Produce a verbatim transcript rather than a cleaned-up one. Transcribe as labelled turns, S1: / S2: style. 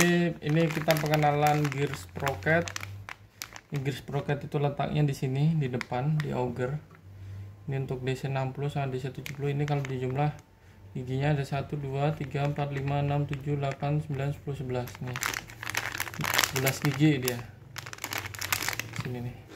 S1: ini kita pengenalan gear sprocket. Gear sprocket itu letaknya di sini di depan di auger. Ini untuk D C enam puluh sama D C tujuh puluh. Ini kalau di jumlah giginya ada satu, dua, tiga, empat, lima, enam, tujuh, delapan, sembilan, sepuluh, sebelas nih. sebelas gigi dia. Sini nih.